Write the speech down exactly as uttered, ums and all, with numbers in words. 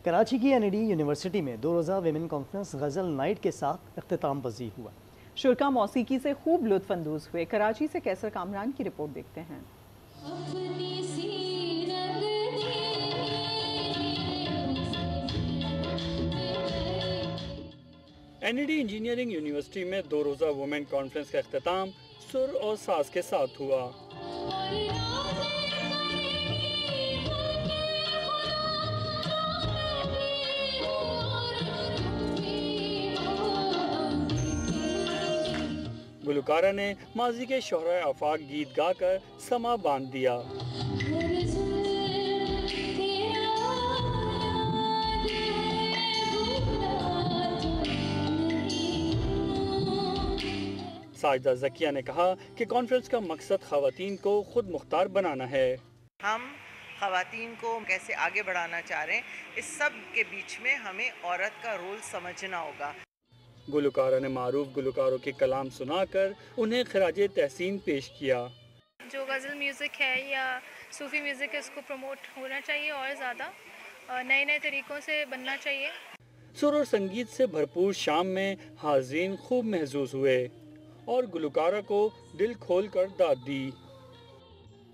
کراچی کی N E D university میں دو روزہ ویمن کانفرنس غزل نائٹ کے ساتھ اختتام پذیر ہوا۔ شرکا موسیقی سے خوب لطف اندوز ہوئے۔ کراچی سے کیسر کامران کی رپورٹ دیکھتے ہیں۔ N E D engineering university میں دو روزہ وومن کانفرنس کا اختتام سر اور ساز کے ساتھ ہوا۔ گلوکارہ نے ماضی کے شہرائے آفاق گیت گا کر سما باندھ دیا۔ ساجدہ زکیہ نے کہا کہ کانفرنس کا مقصد خواتین کو خود مختار بنانا ہے۔ ہم خواتین کو کیسے آگے بڑھانا چاہ رہے ہیں، اس سب کے بیچ میں ہمیں عورت کا رول سمجھنا ہوگا۔ گلوکارہ نے معروف گلوکاروں کے کلام سنا کر انہیں خراج تحسین پیش کیا۔ جو غزل میوزک ہے یا صوفی میوزک ہے، اس کو پروموٹ ہونا چاہیے اور زیادہ نئے نئے طریقوں سے بننا چاہیے۔ سر اور سنگیت سے بھرپور شام میں حاضرین خوب محظوظ ہوئے اور گلوکارہ کو دل کھول کر داد دی۔